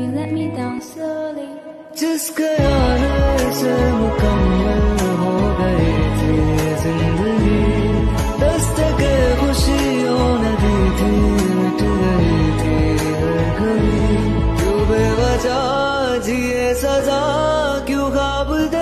you let me down slowly. जिस ख्याल से मुकम्मल हो गई थी जिंदगी, दस्तके खुशियों ने दी थी, मिट गई थी हर घड़ी। क्यों बेवजह जिए सजा, क्यों ख्वाब दे